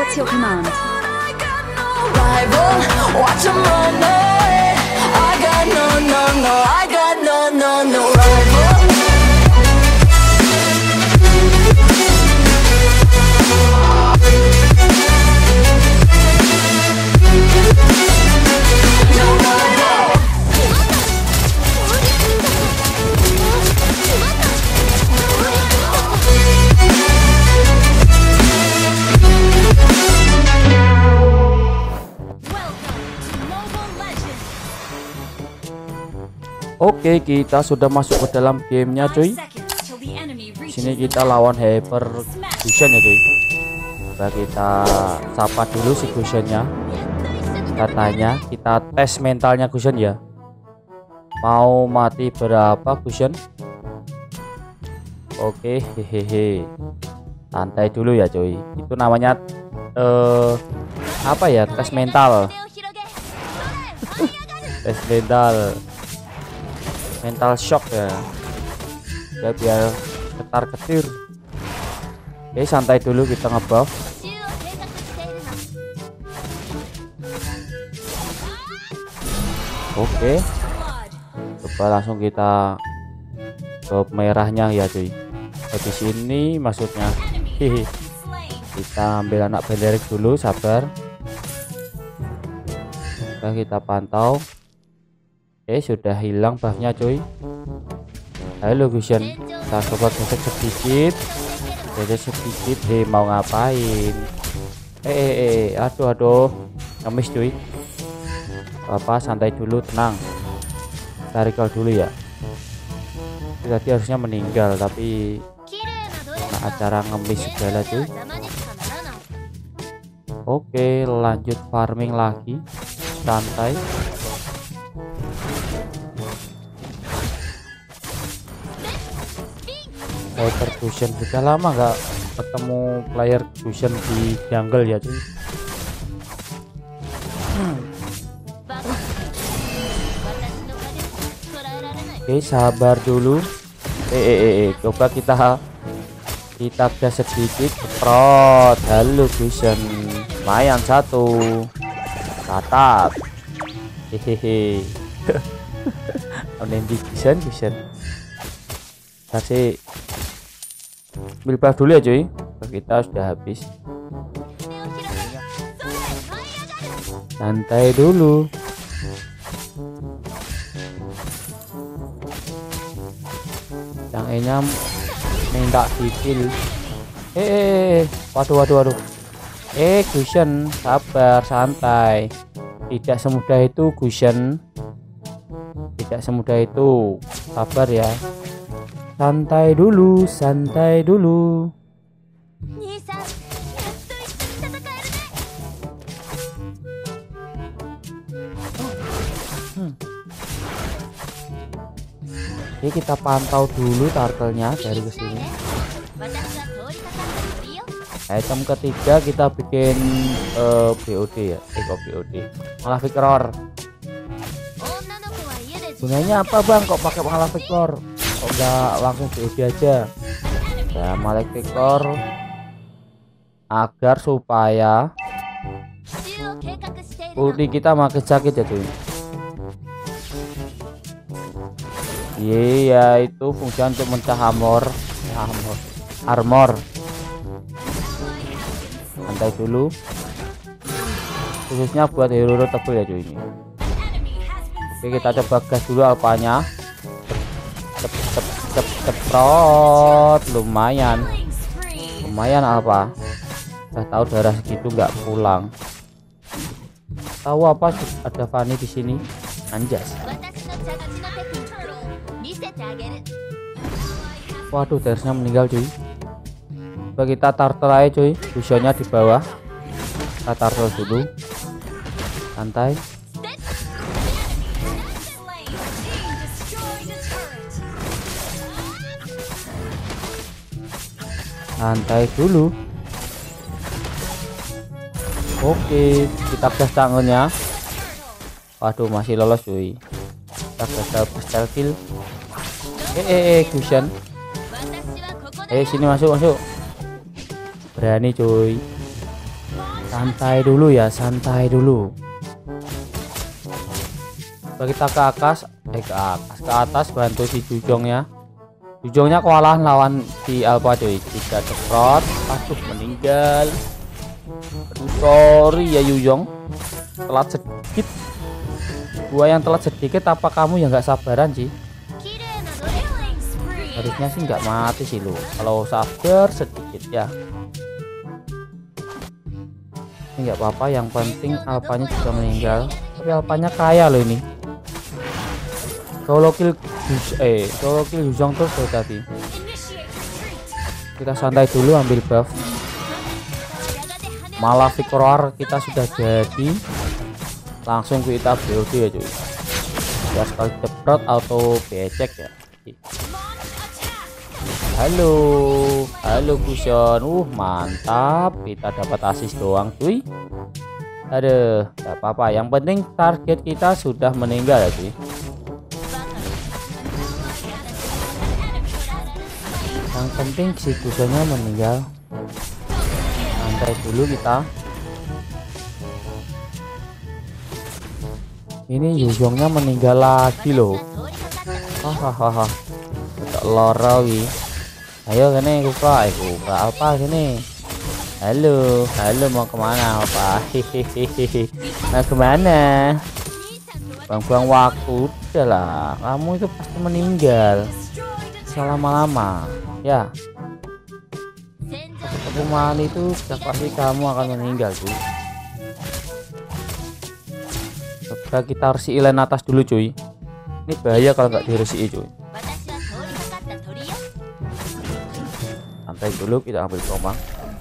What's your command? Rival, watch 'em run away. I got no, no, no, I got no, no, no rival. Oke, kita sudah masuk ke dalam gamenya cuy. Sini kita lawan Hyper Gusion ya cuy. Coba kita sapa dulu si Gusionnya. Katanya kita tes mentalnya Gusion ya. Mau mati berapa Gusion? Oke, hehehe. Santai dulu ya cuy. Itu namanya apa ya? Tes mental. Tes mental shock ya biar ketar ketir. Oke, santai dulu, kita ngebuff. Oke, coba langsung kita ke merahnya ya cuy. Habis ini maksudnya kita ambil anak benderik dulu, sabar. Oke, kita pantau. Oke, sudah hilang buffnya cuy. Halo Gusion, kita coba gesek sedikit. Hei, mau ngapain? Aduh, ngemis cuy. Apa, santai dulu, tenang. Kita recall dulu ya. Tadi harusnya meninggal, tapi nah, acara ngemis segala cuy. Oke, lanjut farming lagi, santai. Hyper Gusion, sudah lama nggak ketemu player Gusion di jungle ya cuy. Oke, sabar dulu. Coba kita gas sedikit, prot. Halo Gusion, lumayan satu, tatap. Hehehe. Onendi Gusion kasih buff dulu ya cuy. Kita sudah habis, santai dulu. Yang enyam minta dipil. Waduh. Gusion, sabar, santai. Tidak semudah itu Gusion, tidak semudah itu, sabar ya. Santai dulu. Oke, kita pantau dulu turtle-nya dari kesini. Item ketiga kita bikin BOD ya, BOD. Malah Victor. Gunanya apa bang? Kok pakai malah Victor? Kok nggak langsung BOD aja? Ya, Malek Victor agar supaya ulti kita makin sakit ya cuy. Iya, itu fungsi untuk mencah armor. Santai dulu, khususnya buat hero tebel ya cuy ini. Oke, kita coba gas dulu alpanya. Ceprot, lumayan alpha. Udah tahu darah segitu nggak pulang. Tahu apa, ada Fanny di sini, anjas. Waduh, Tersnya meninggal cuy. Coba kita turtle aja cuy, Gusionnya di bawah. Kita turtle dulu, santai. Santai dulu. Oke, kita gas tangannya. Waduh, masih lolos cuy. Kita gas pastel kill. Gusion. Sini masuk. Berani cuy. Santai dulu ya, santai dulu. Coba kita ke atas bantu si Jujongnya. Jujongnya kewalahan lawan si Alpha cuy. Tidak ceprot, aduh meninggal. Aduh sorry ya Jujong, telat sedikit. Gua yang telat sedikit, apa kamu yang nggak sabaran sih? Harusnya sih nggak mati sih lu kalau sabar sedikit ya. Ini nggak apa-apa, yang penting Alpanya juga meninggal. Tapi Alpanya kaya loh ini. Solo kill Jujong terus loh tadi. Kita santai dulu ambil buff. Malah Victor kita sudah jadi. Langsung kita BOD ya cuy. Ya sekali ceprot auto becek ya. Halo Kusion. Mantap, kita dapat asis doang cuy. Aduh, gak apa-apa, yang penting target kita sudah meninggal ya cuy. Yang penting si Kusionnya meninggal. Santai dulu kita. Ini Jujongnya meninggal lagi loh. Hahaha, lorowi. Ayo kene Kupra apa sini? Halo mau kemana apa? Hehehe. Nah kemana? Buang-buang waktu udah lah. Kamu itu pasti meninggal. Selama-lama ya. Kekuman itu sudah pasti kamu akan meninggal tuh. Coba kita resiin atas dulu cuy. Ini bahaya kalau nggak diresiin cuy. Santai dulu, kita ambil komang.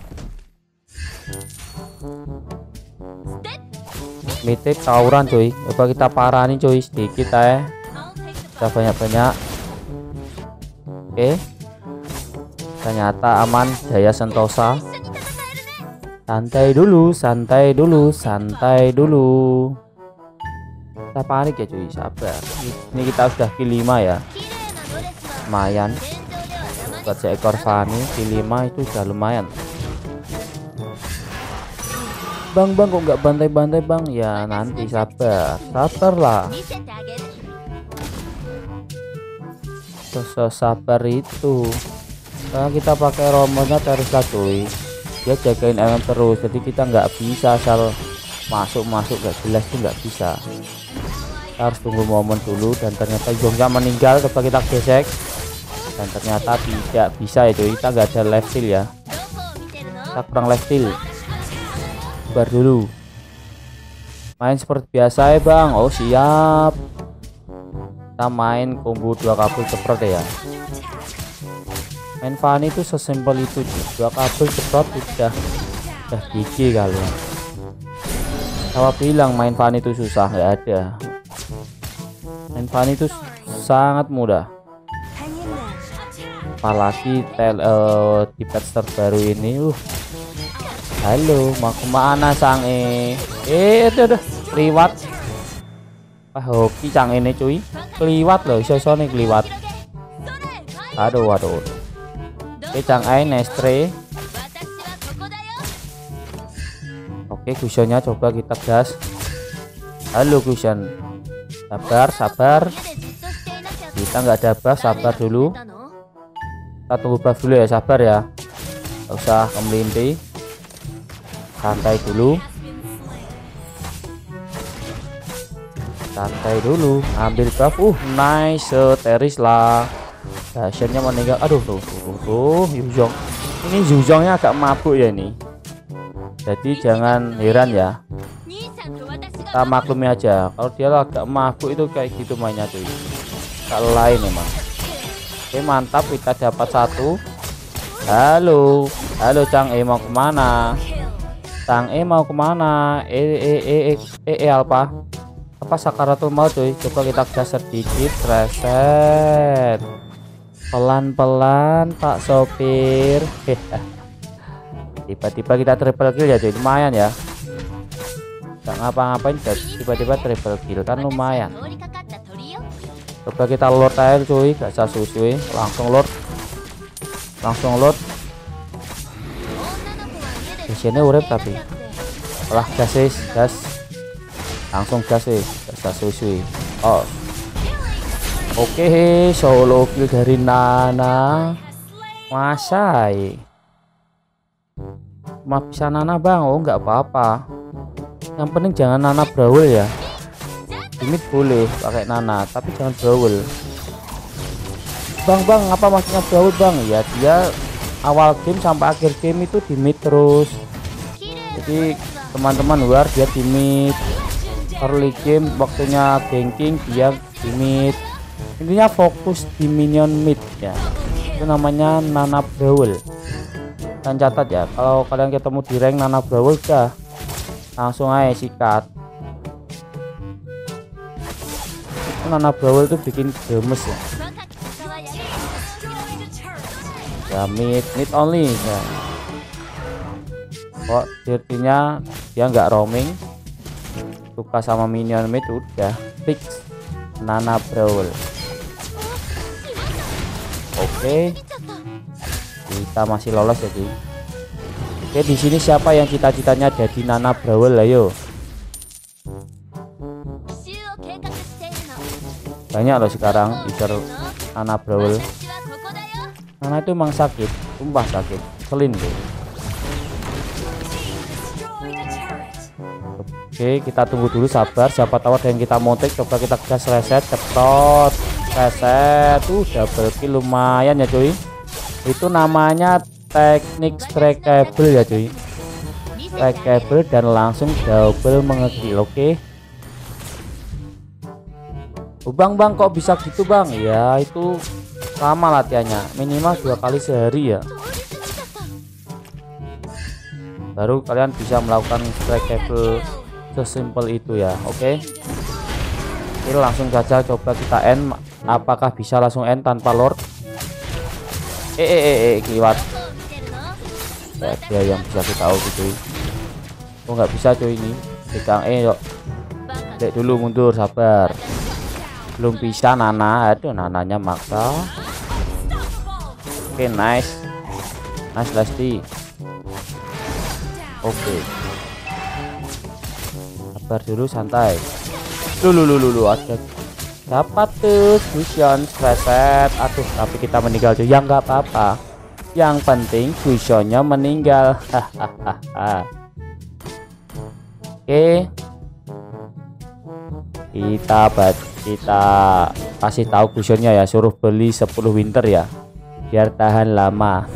Mitik tawuran cuy. Coba kita parani cuy sedikit ya. Kita banyak-banyak. Oke. Ternyata aman, Jaya Sentosa. Santai dulu. Kita panik ya cuy, sabar. Ini kita sudah kill 5 ya. Lumayan. Buat seekor Fanny kill 5 itu udah lumayan. Bang kok nggak bantai-bantai bang? Ya nanti sabarlah. Sabar itu. Karena kita pakai romonya terus lah cuy. Dia jagain MM terus, jadi kita nggak bisa asal masuk gak jelas tuh nggak bisa. Kita harus tunggu momen dulu. Dan ternyata Jongja meninggal. Coba kita gesek. Dan ternyata tidak bisa ya cuy, kita nggak ada life steal ya, kita kurang life steal. Sabar dulu, main seperti biasa ya bang. Oh siap, kita main combo 2 kabel ceprot ya. Main Fanny itu sesimpel itu cuy. 2 kabel ceprot udah gigi kalian. Siapa bilang main Fanny itu susah? Nggak ada, main Fanny itu sangat mudah. Apalagi di patch terbaru ini. Halo mau kemana sang itu keliwat. Hoki cang ini cuy, keliwat loh, iso nih keliwat. Aduh oke cang nestre. Oke Kusionnya coba kita gas. Halo Kusion, sabar, kita nggak ada buff, sabar dulu. Kita tunggu buff dulu ya, sabar ya, nggak usah kemelinti, santai dulu, ambil buff. Nice, teris lah. Dasiannya meninggal. Aduh tuh Jujong. Ini Jujongnya agak mabuk ya ini, jadi jangan heran ya, kita maklumi aja kalau dia agak mabuk itu kayak gitu mainnya tuh. Kalau lain emang. Oke mantap, kita dapat 1. Halo Cang mau kemana? Alpha apa Sakaratul Maut cuy. Coba kita gas sedikit, reset pelan-pelan Pak Sopir. Tiba-tiba kita triple kill ya cuy, lumayan ya, nggak ngapa-ngapain tiba-tiba triple kill kan lumayan. Coba kita load air cuy, gak usah susui, langsung load. Di sini urip tapi Lah gas wis, gas. Langsung gas wis, gas suwi. Oh. Oke, solo kill dari Nana. Masai. Cuma bisa Nana bang, oh nggak apa-apa. Yang penting jangan Nana brawl ya. Ini boleh pakai Nana, tapi jangan brawl. Bang, apa maksudnya brawl bang? Ya dia awal game sampai akhir game itu di mid terus. Jadi teman-teman luar dia di mid. Early game waktunya ganking dia di mid. Intinya fokus di minion mid ya. Itu namanya Nana brawl. Dan catat ya, kalau kalian ketemu di rank Nana brawl udah langsung aja sikat. Nana brawl itu bikin gemes ya. Ya mid only ya. Kok dirtinya dia nggak roaming, suka sama minion mid, udah fix Nana brawl. Oke, kita masih lolos ya cuy. Oke, di sini siapa yang cita-citanya jadi Nana brawl, ayo. Banyak loh sekarang user Nana brawl. Nana itu emang sakit, sumpah sakit, selin tuh. Oke, kita tunggu dulu, sabar, siapa tahu ada yang kita montek. Coba kita gas reset, ceprot reset. Double kill lumayan ya cuy. Itu namanya teknik trackable ya cuy. Trackable dan langsung double mengekill. Oke. Bang kok bisa gitu bang? Ya itu lama latihannya, minimal 2 kali sehari ya, baru kalian bisa melakukan trackable sesimpel itu ya. Oke, ini langsung saja coba kita end. Apakah bisa langsung end tanpa lord? Kiwat ya, dia yang bisa kita tahu gitu. Oh nggak bisa cuy, ini pegang yuk. Dek dulu, mundur, sabar, belum bisa Nana. Aduh, Nananya maksa. Oke, nice Lesti. Oke, sabar dulu, santai. Lulu ada dapat tuh fusion reset. Aduh, tapi kita meninggal cuy. Ya nggak apa-apa, yang penting fusionnya meninggal. Oke, kita kasih tahu fusionnya ya, suruh beli 10 winter ya biar tahan lama.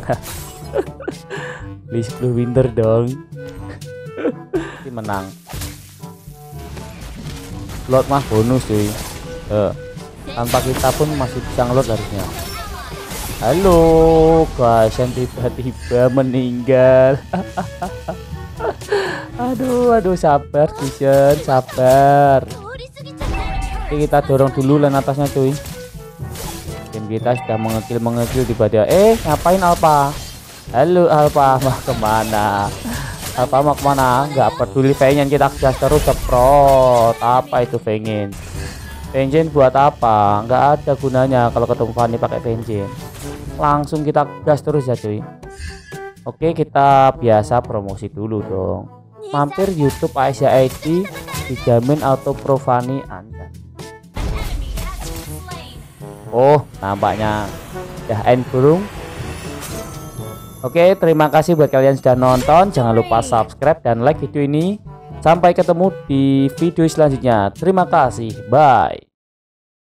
Beli 10 winter dong. Ini menang. Load mah bonus cuy. Tanpa kita pun masih bisa ngeload harusnya. Halo guys, yang tiba-tiba meninggal. Aduh, sabar Vision, sabar. Oke, kita dorong dulu lane atasnya cuy. Tim kita sudah mengekil tiba-tiba. Ngapain Alpha? Halo Alpha, mau kemana? Alpha mau kemana? Nggak peduli pengen, kita gas terus, ceprot. Apa itu pengen? Vengeance buat apa? Nggak ada gunanya kalau ketemu Fanny pakai Vengeance. Langsung kita gas terus ya cuy. Oke, kita biasa promosi dulu dong. Mampir YouTube Aisyah ID, dijamin auto pro Fanny Anda. Oh, nampaknya udah end burung. Oke, terima kasih buat kalian sudah nonton. Jangan lupa subscribe dan like video ini. Sampai ketemu di video selanjutnya. Terima kasih, bye.